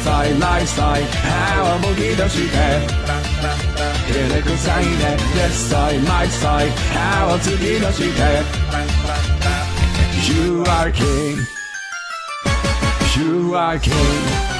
サイライサイ歯をむき出して照れくさいねデスサイマイサイ歯を突き出して You are king You are king